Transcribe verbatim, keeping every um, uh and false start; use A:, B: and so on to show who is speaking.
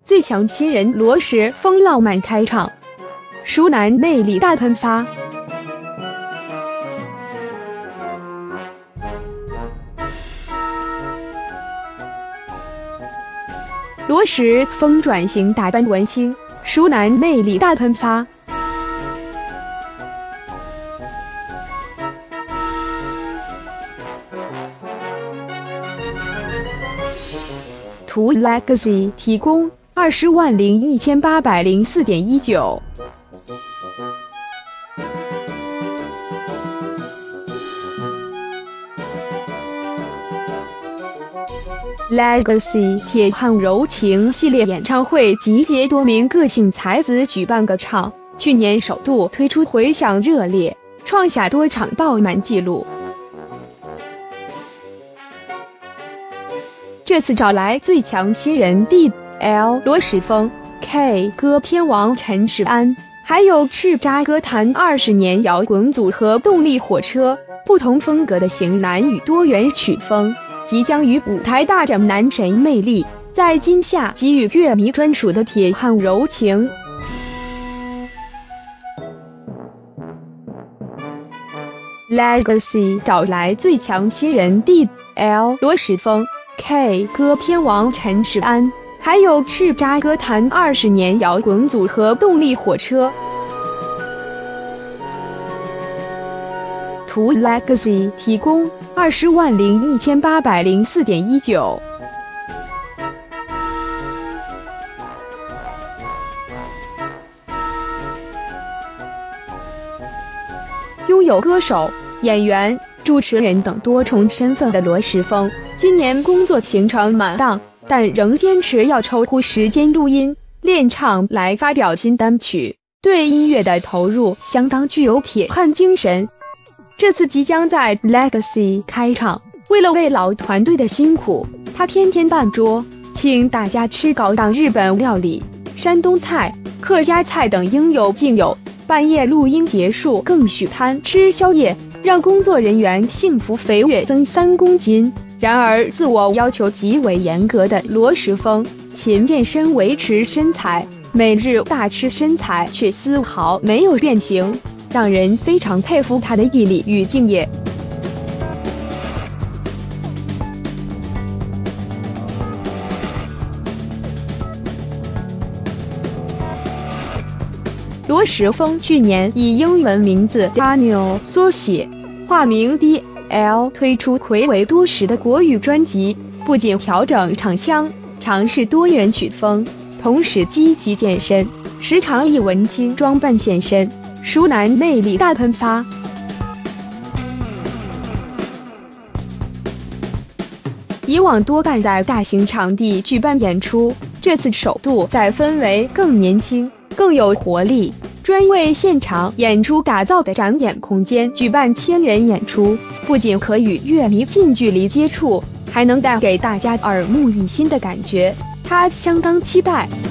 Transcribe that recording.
A: 最强新人罗时丰浪漫开唱，熟男魅力大喷发。罗时丰转型打扮文青，熟男魅力大喷发。图 Legacy 提供二十万零一千八百零四点一九。Legacy 铁汉柔情系列演唱会集结多名个性才子举办歌唱，去年首度推出回响热烈，创下多场爆满纪录。这次找来最强新人 D L 罗时丰、K 歌天王陈世安，还有叱咤歌坛二十年摇滚组合动力火车，不同风格的型男与多元曲风，即将于舞台大展男神魅力，在今夏给予乐迷专属的铁汉柔情。Legacy 找来最强新人 D L 罗时丰、K 歌天王陈世安，还有叱咤歌坛二十年摇滚组合动力火车。图 Legacy 提供二十万零一千八百零四点一九。拥有歌手、演员、主持人等多重身份的罗时丰，今年工作行程满档，但仍坚持要抽出时间录音、练唱来发表新单曲，对音乐的投入相当具有铁汉精神。这次即将在 Legacy 开唱，为了慰劳团队的辛苦，他天天办桌，请大家吃高档日本料理、山东菜、客家菜等应有尽有。半夜录音结束，更许摊吃宵夜，让工作人员幸福肥跃增三公斤。然而，自我要求极为严格的罗时丰，勤健身维持身材，每日大吃身材却丝毫没有变形，让人非常佩服他的毅力与敬业。罗时丰去年以英文名字 Daniel 缩写，化名 D L 推出睽违多时的国语专辑，不仅调整唱腔，尝试多元曲风，同时积极健身，时常以文青装扮现身，熟男魅力大喷发。以往多干在大型场地举办演出，这次首度在氛围更年轻、更有活力，专为现场演出打造的展演空间举办千人演出，不仅可与乐迷近距离接触，还能带给大家耳目一新的感觉，他相当期待。